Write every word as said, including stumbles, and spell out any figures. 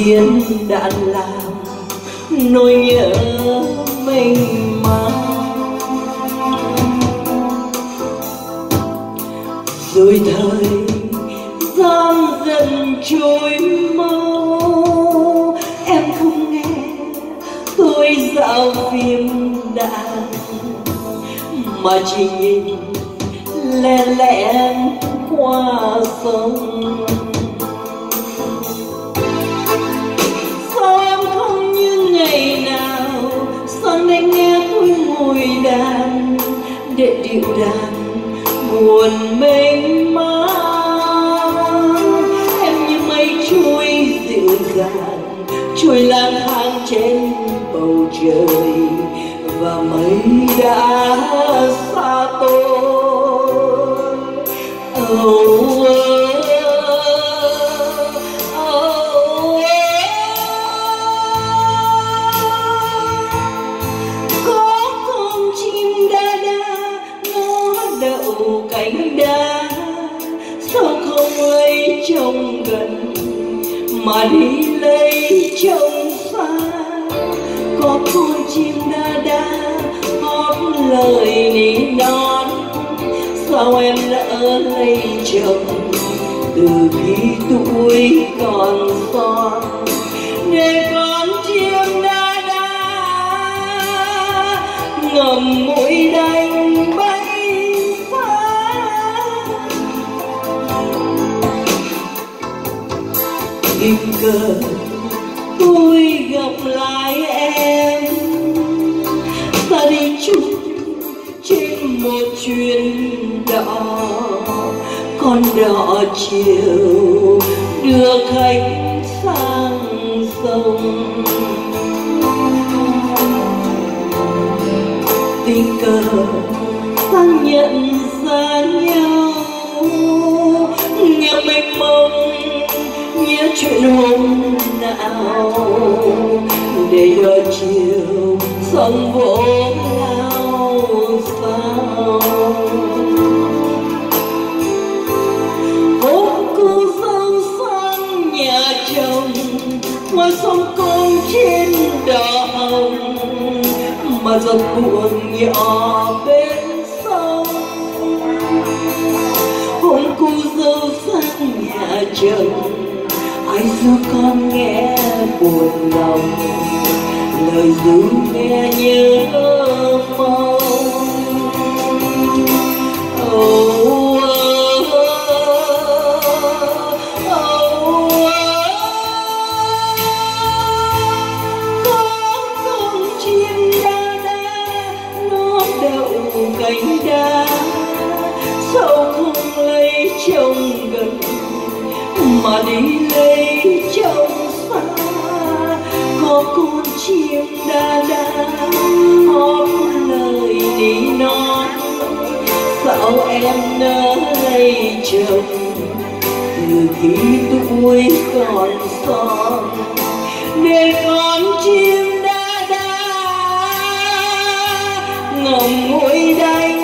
viên đạn làm nỗi nhớ mình mang. Rồi thời gian dần trôi mau, em không nghe tôi dạo phim đàn, mà chỉ nhìn lẻ lẻ qua sông. Sao em không như ngày nào, sao anh nghe tôi ngồi đàn để điệu đàn buồn mênh mang. Em như mây trôi dịu dàng, trôi lang thang trên bầu trời, và mây đã xa tôi. Oh, oh, oh, có con chim đa đa nó đậu cánh đá, sao không lấy chồng gần mà đi lấy chồng xa. Có con chim đa đa hót lời nỉ non, sao em lỡ lấy chồng từ khi tuổi còn son. Để con chim đa đa ngậm mũi đành bay xa. Tình cờ tôi gặp lại em, ta đi chung trên một chuyến đò, con đò chiều đưa khách sang sông. Tình cờ ta nhận ra nhau, nghe mênh mông nhớ chuyện hôm nào, để đợi chiều sông vỗ lao sao. Hôm cô dâu sang nhà chồng, ngoài sông con trên đò hồng, mà giọt buồn nhỏ bên sông. Hôm cô dâu sang nhà chồng, ai ru con nghe buồn lòng, lời ru nghe nhớ mong. Oh, oh, oh, oh. Có con chim đa đa nó đậu cánh đá, sao không lấy chồng gần mà đi lấy chồng xa. Có con chim đa đa hót lời nỉ non, sao em nỡ lấy chồng từ khi tuổi còn son. Để con chim đa đa ngậm mũi đành